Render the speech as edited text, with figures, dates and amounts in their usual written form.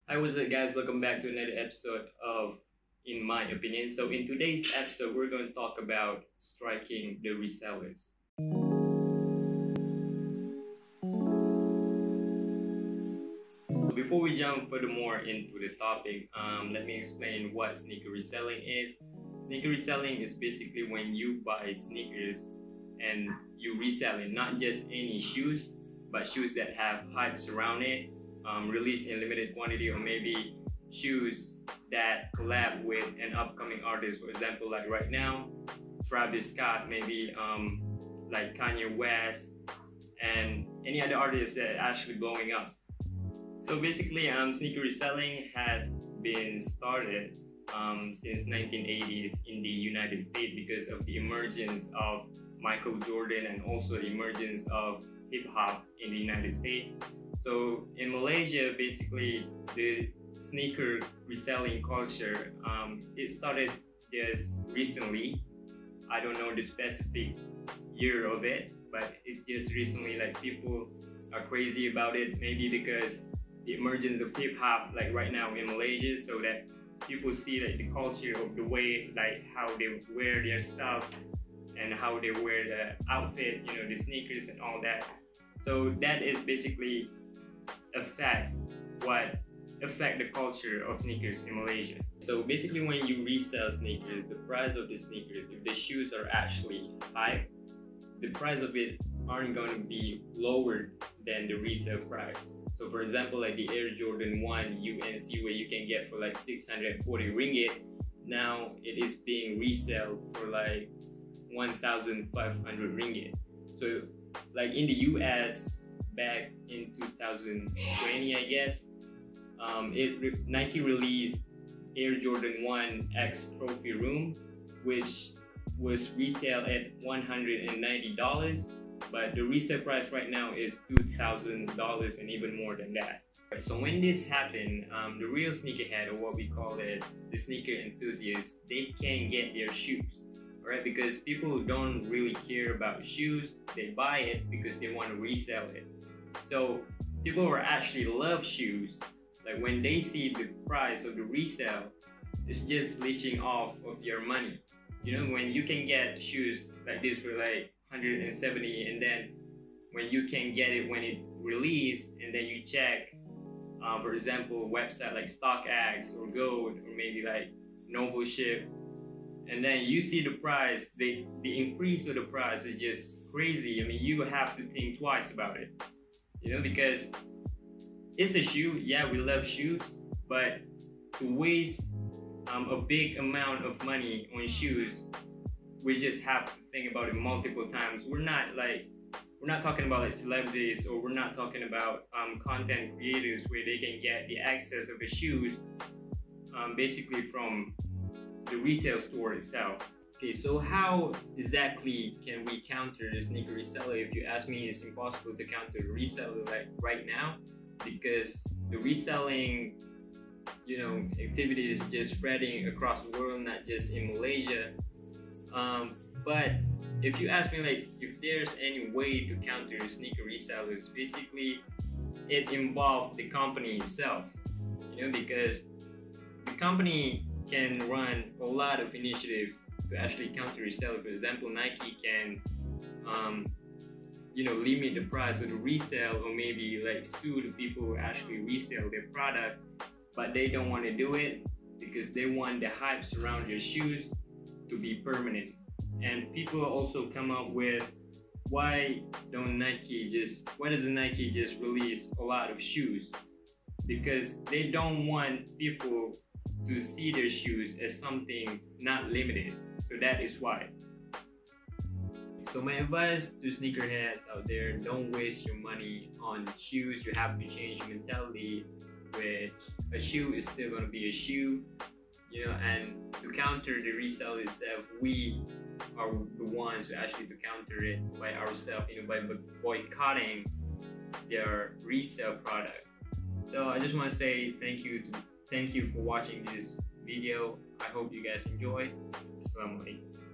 Hi, what's up guys? Welcome back to another episode of In My Opinion. So in today's episode, we're going to talk about striking the resellers. Before we jump furthermore into the topic, let me explain what sneaker reselling is. Sneaker reselling is basically when you buy sneakers and you resell it, not just any shoes, but shoes that have hypes around it, released in limited quantity, or maybe shoes that collab with an upcoming artist. For example, like right now, Travis Scott, maybe like Kanye West, and any other artists that are actually blowing up. So basically, sneaker reselling has been started since 1980s in the United States because of the emergence of Michael Jordan and also the emergence of hip hop in the United States. So in Malaysia, basically the sneaker reselling culture, it started just recently. I don't know the specific year of it, but it's just recently, like, people are crazy about it, maybe because the emergence of hip hop, like right now in Malaysia, so that people see like the culture of the way, like how they wear their stuff and how they wear the outfit, you know, the sneakers and all that. So that is basically affect the culture of sneakers in Malaysia. So basically, when you resell sneakers, the price of the sneakers, if the shoes are actually high, the price of it aren't going to be lower than the retail price. So for example, like the Air Jordan 1 UNC, where you can get for like 640 ringgit, now it is being reselled for like 1,500 ringgit. So like in the US back in 2020, I guess, Nike released Air Jordan 1 X Trophy Room, which was retailed at $190, but the resale price right now is $2,000 and even more than that. So when this happened, the real sneakerhead, or what we call it, the sneaker enthusiasts, they can get their shoes, right? Because people don't really care about shoes, they buy it because they want to resell it. So people who actually love shoes, like when they see the price of the resale, it's just leeching off of your money. You know, when you can get shoes like this for like 170, and then when you can get it when it released, and then you check, for example, website like StockX or Gold or maybe like Novo Ship, and then you see the price, the increase of the price is just crazy. I mean, you have to think twice about it, you know, because it's a shoe. Yeah, we love shoes, but to waste a big amount of money on shoes, we just have to think about it multiple times. We're not talking about like celebrities, or we're not talking about content creators where they can get the access of the shoes basically from the retail store itself. Okay, so how exactly can we counter the sneaker reseller? If you ask me, it's impossible to counter the reseller like right now, because the reselling, you know, activity is just spreading across the world, not just in Malaysia. But if you ask me, like, if there's any way to counter the sneaker resellers, basically it involves the company itself, you know, because the company can run a lot of initiatives to actually counter reseller. For example, Nike can you know, limit the price of the resale, or maybe like sue the people who actually resell their product, but they don't want to do it because they want the hypes around their shoes to be permanent. And people also come up with, why doesn't Nike just release a lot of shoes? Because they don't want people to see their shoes as something not limited. So that is why. So my advice to sneakerheads out there, don't waste your money on shoes. You have to change your mentality, which a shoe is still going to be a shoe, you know. And to counter the resale itself, we are the ones who actually to counter it by ourselves, you know, by boycotting their resale product. So I just want to say thank you for watching this video. I hope you guys enjoyed. Assalamu alaikum.